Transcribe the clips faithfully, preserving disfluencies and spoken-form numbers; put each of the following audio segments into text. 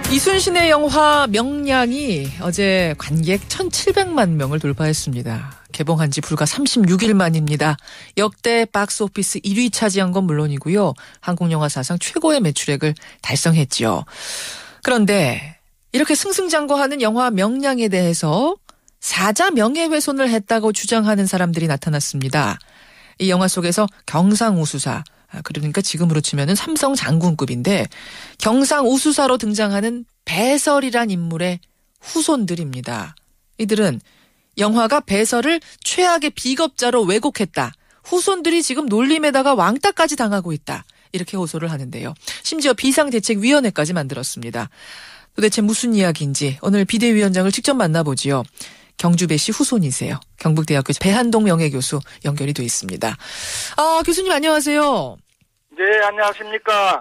이순신의 영화 명량이 어제 관객 천칠백만 명을 돌파했습니다. 개봉한 지 불과 삼십육 일 만입니다. 역대 박스오피스 일 위 차지한 건 물론이고요. 한국 영화 사상 최고의 매출액을 달성했죠. 그런데 이렇게 승승장구하는 영화 명량에 대해서 사자 명예훼손을 했다고 주장하는 사람들이 나타났습니다. 이 영화 속에서 경상우수사, 그러니까 지금으로 치면은 삼성 장군급인데 경상우수사로 등장하는 배설이란 인물의 후손들입니다. 이들은 영화가 배설을 최악의 비겁자로 왜곡했다. 후손들이 지금 놀림에다가 왕따까지 당하고 있다. 이렇게 호소를 하는데요. 심지어 비상대책위원회까지 만들었습니다. 도대체 무슨 이야기인지 오늘 비대위원장을 직접 만나보지요. 경주배씨 후손이세요. 경북대학교 배한동 명예교수 연결이 돼 있습니다. 아, 교수님 안녕하세요. 네, 안녕하십니까.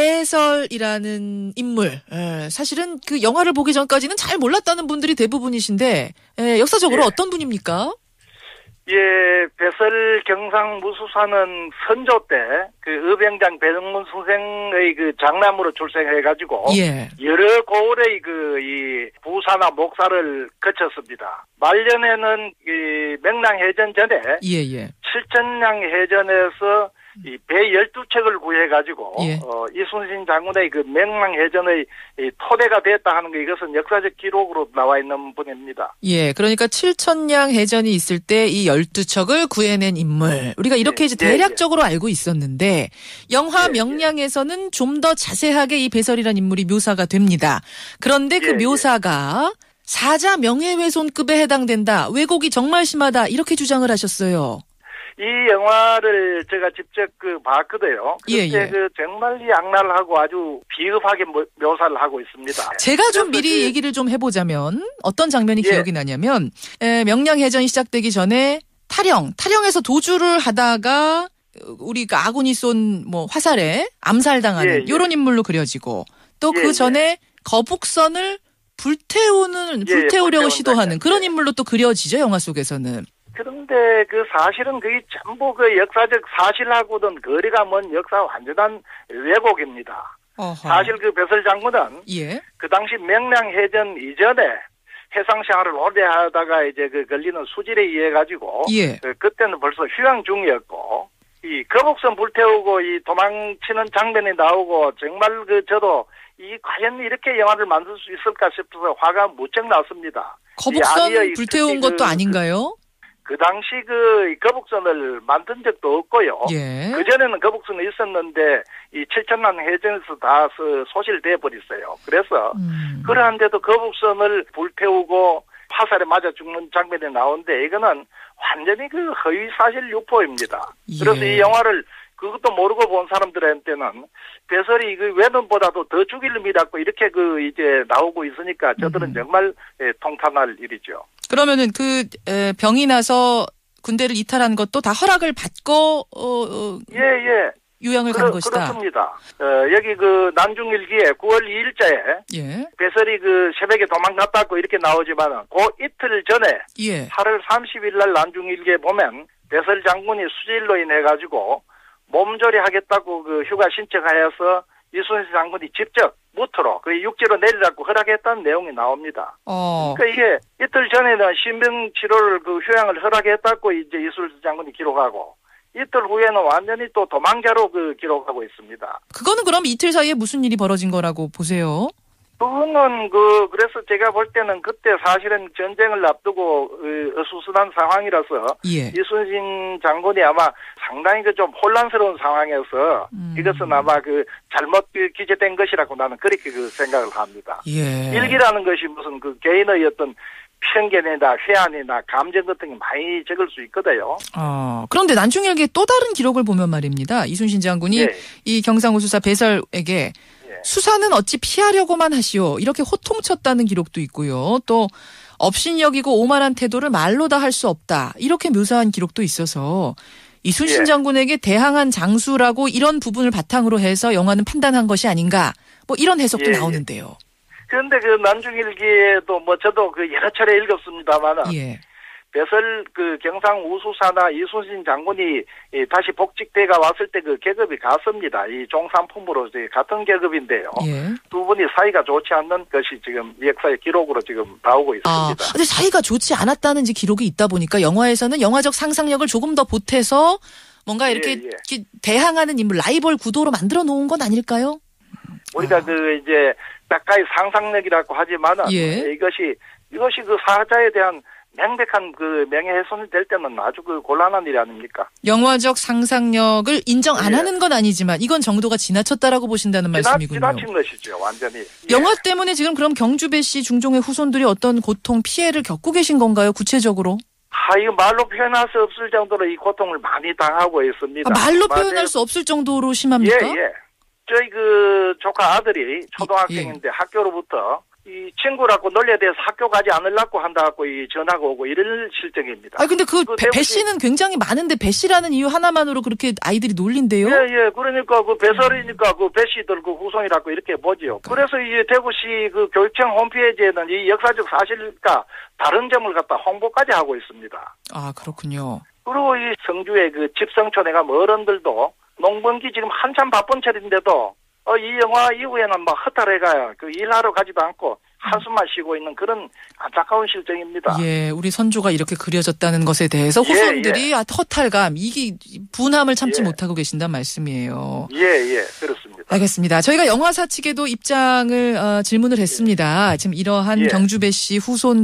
배설이라는 인물, 에, 사실은 그 영화를 보기 전까지는 잘 몰랐다는 분들이 대부분이신데 에, 역사적으로 예. 어떤 분입니까? 예, 배설 경상무수사는 선조 때 그 의병장 배정문 선생의 그 장남으로 출생해가지고 예. 여러 고을의 그 이 부사나 목사를 거쳤습니다. 말년에는 이 명량해전 전에 예예. 칠천량해전에서 이 배 열두 척을 구해가지고 예. 어, 이순신 장군의 그 명량해전의 이 토대가 됐다 하는 게 이것은 역사적 기록으로 나와 있는 분입니다. 예, 그러니까 칠천량 해전이 있을 때 이 열두 척을 구해낸 인물. 우리가 이렇게 예. 이제 대략적으로 예. 알고 있었는데 영화 예. 명량에서는 좀 더 자세하게 이 배설이라는 인물이 묘사가 됩니다. 그런데 그 예. 묘사가 사자 명예훼손급에 해당된다. 왜곡이 정말 심하다. 이렇게 주장을 하셨어요. 이 영화를 제가 직접 그 봤거든요. 그때 예, 예. 그 정말 양날하고 아주 비겁하게 묘사를 하고 있습니다. 제가 좀 미리 그, 얘기를 좀 해보자면 어떤 장면이 예. 기억이 나냐면 에, 명량해전이 시작되기 전에 타령, 타령에서 도주를 하다가 우리 그 아군이 쏜 뭐 화살에 암살당하는 예, 예. 이런 인물로 그려지고 또 그 예, 전에 예. 거북선을 불태우는 예, 불태우려고 시도하는 그런 인물로 또 그려지죠, 영화 속에서는. 그런데 그 사실은 그게 전부 그 역사적 사실하고는 거리가 먼 역사 완전한 왜곡입니다. 어허. 사실 그 배설 장군은 예. 그 당시 명량해전 이전에 해상 생활을 오래 하다가 이제 그 걸리는 수질에 의해 가지고 예. 그, 그때는 벌써 휴양 중이었고 이 거북선 불태우고 이 도망치는 장면이 나오고 정말 그 저도 이 과연 이렇게 영화를 만들 수 있을까 싶어서 화가 무척 났습니다. 거북선 불태운 것도 그, 아닌가요? 그 당시 그 거북선을 만든 적도 없고요. 예. 그전에는 거북선이 있었는데 이 칠천량 해전에서 다 소실돼 버렸어요. 그래서 음. 그러한데도 거북선을 불태우고 화살에 맞아 죽는 장면이 나오는데 이거는 완전히 그 허위 사실 유포입니다. 예. 그래서 이 영화를 그것도 모르고 본 사람들한테는 배설이 그 외눈보다도 더 죽일 놈이라고 이렇게 그 이제 나오고 있으니까 저들은 음. 정말 통탄할 일이죠. 그러면은 그 병이 나서 군대를 이탈한 것도 다 허락을 받고 어, 어 예, 예. 요양을 간 것이다. 그렇습니다. 어, 여기 그 난중일기에 구월 이일자에 예. 배설이 그 새벽에 도망갔다고 이렇게 나오지만은 그 이틀 전에 예. 팔월 삼십일 날 난중일기에 보면 배설 장군이 수질로 인해 가지고 몸조리하겠다고 그 휴가 신청하여서 이순신 장군이 직접 무트로 그 육지로 내리라고 허락했다는 내용이 나옵니다. 어. 그러니까 이게 이틀 전에는 신병 치료를 그 휴양을 허락했다고 이제 이순신 장군이 기록하고 이틀 후에는 완전히 또 도망자로 그 기록하고 있습니다. 그거는 그럼 이틀 사이에 무슨 일이 벌어진 거라고 보세요? 그거는 그 그래서 제가 볼 때는 그때 사실은 전쟁을 앞두고 어수선한 상황이라서 예. 이순신 장군이 아마 상당히 그 좀 혼란스러운 상황에서 음. 이것은 아마 그 잘못 기재된 것이라고 나는 그렇게 그 생각을 합니다. 예. 일기라는 것이 무슨 그 개인의 어떤 편견이나 회한이나 감정 같은 게 많이 적을 수 있거든요. 어, 그런데 난중일기의 또 다른 기록을 보면 말입니다. 이순신 장군이 예. 이 경상우수사 배설에게 수사는 어찌 피하려고만 하시오. 이렇게 호통쳤다는 기록도 있고요. 또 업신여기고 오만한 태도를 말로 다 할 수 없다. 이렇게 묘사한 기록도 있어서 이순신 예. 장군에게 대항한 장수라고 이런 부분을 바탕으로 해서 영화는 판단한 것이 아닌가. 뭐 이런 해석도 예. 나오는데요. 그런데 그 난중일기에도 뭐 저도 그 여러 차례 읽었습니다만 예. 배설 그 경상 우수사나 이순신 장군이 다시 복직대가 왔을 때 그 계급이 같습니다. 이 종산품으로 같은 계급인데요. 예. 두 분이 사이가 좋지 않는 것이 지금 역사의 기록으로 지금 나오고 있습니다. 아, 근데 사이가 좋지 않았다는 이제 기록이 있다 보니까 영화에서는 영화적 상상력을 조금 더 보태서 뭔가 이렇게 예, 예. 대항하는 인물, 라이벌 구도로 만들어 놓은 건 아닐까요? 우리가 아. 그 이제 가까이 상상력이라고 하지만은 예. 이것이 이것이 그 사자에 대한 명백한 그 명예훼손이 될 때는 아주 그 곤란한 일이 아닙니까? 영화적 상상력을 인정 안 예. 하는 건 아니지만 이건 정도가 지나쳤다라고 보신다는 지나, 말씀이군요. 지나친 것이죠, 완전히. 영화 예. 때문에 지금 그럼 경주배 씨 중종의 후손들이 어떤 고통, 피해를 겪고 계신 건가요, 구체적으로? 아, 이거 말로 표현할 수 없을 정도로 이 고통을 많이 당하고 있습니다. 아, 말로 맞아요. 표현할 수 없을 정도로 심합니까? 예, 예. 저희 그 조카 아들이 초등학생인데 예. 학교로부터 이 친구라고 논리에 대해서 학교 가지 않으려고 한다고 이 전화가 오고 이럴 실정입니다. 아 근데 그, 그 배 씨는 굉장히 많은데 배 씨라는 이유 하나만으로 그렇게 아이들이 놀린대요? 예, 예. 그러니까 그 배설이니까 그 배 씨들 그 후손이라고 이렇게 보지요. 그래서 이 대구시 그 교육청 홈페이지에는 이 역사적 사실과 다른 점을 갖다 홍보까지 하고 있습니다. 아, 그렇군요. 그리고 이 성주의 그 집성촌에 가면 어른들도 농번기 지금 한참 바쁜 철인데도 어, 이 영화 이후에는 막 허탈해가요. 그 일하러 가지도 않고 한숨만 쉬고 있는 그런 안타까운 실정입니다. 예, 우리 선조가 이렇게 그려졌다는 것에 대해서 후손들이 예, 예. 허탈감, 이게 분함을 참지 예. 못하고 계신다는 말씀이에요. 예, 예, 그렇습니다. 알겠습니다. 저희가 영화사 측에도 입장을 어, 질문을 했습니다. 예. 지금 이러한 예. 경주배 씨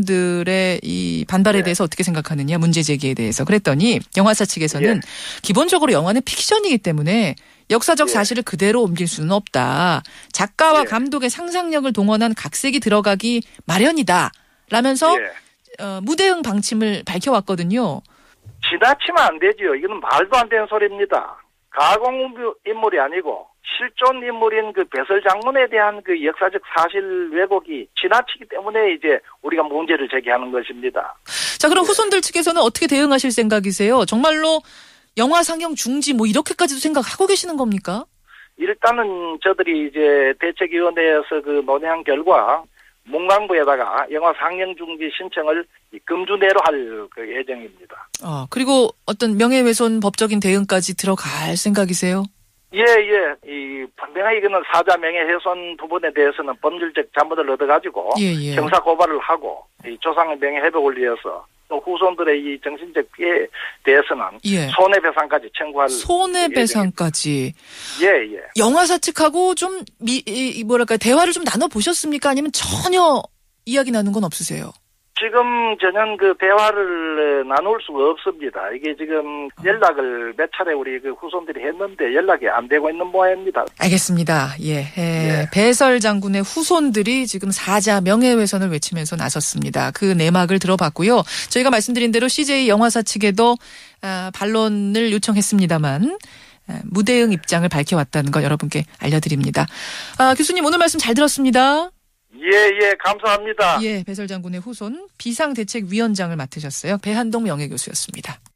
후손들의 이 반발에 예. 대해서 어떻게 생각하느냐, 문제 제기에 대해서 그랬더니 영화사 측에서는 예. 기본적으로 영화는 픽션이기 때문에 역사적 예. 사실을 그대로 옮길 수는 없다. 작가와 예. 감독의 상상력을 동원한 각색이 들어가기 마련이다. 라면서 예. 어, 무대응 방침을 밝혀왔거든요. 지나치면 안 되죠. 이건 말도 안 되는 소리입니다. 가공 인물이 아니고 실존 인물인 그 배설 장군에 대한 그 역사적 사실 왜곡이 지나치기 때문에 이제 우리가 문제를 제기하는 것입니다. 자, 그럼 예. 후손들 측에서는 어떻게 대응하실 생각이세요? 정말로 영화 상영 중지 뭐 이렇게까지도 생각하고 계시는 겁니까? 일단은 저들이 이제 대책위원회에서 그 논의한 결과 문광부에다가 영화 상영 중지 신청을 금주내로 할 그 예정입니다. 아, 그리고 어떤 명예훼손 법적인 대응까지 들어갈 생각이세요? 예, 예. 이 분명히 이거는 사자 명예훼손 부분에 대해서는 법률적 잘못을 얻어가지고 예, 예. 형사 고발을 하고 이 조상의 명예 회복을 위해서 또 후손들의 이 정신적 피해에 대해서는 예. 손해배상까지 청구할 손해배상까지. 예, 예. 영화사 측하고 좀 미, 이, 뭐랄까 대화를 좀 나눠 보셨습니까? 아니면 전혀 이야기 나눈 건 없으세요? 지금 전혀 그 대화를 나눌 수가 없습니다. 이게 지금 연락을 몇 차례 우리 그 후손들이 했는데 연락이 안 되고 있는 모양입니다. 알겠습니다. 예. 예. 예. 배설 장군의 후손들이 지금 사자 명예훼손을 외치면서 나섰습니다. 그 내막을 들어봤고요. 저희가 말씀드린 대로 씨제이 영화사 측에도 아, 반론을 요청했습니다만 아, 무대응 입장을 밝혀왔다는 거 여러분께 알려드립니다. 아, 교수님 오늘 말씀 잘 들었습니다. 예, 예, 감사합니다. 예, 배설 장군의 후손 비상대책위원장을 맡으셨어요. 배한동 명예교수였습니다.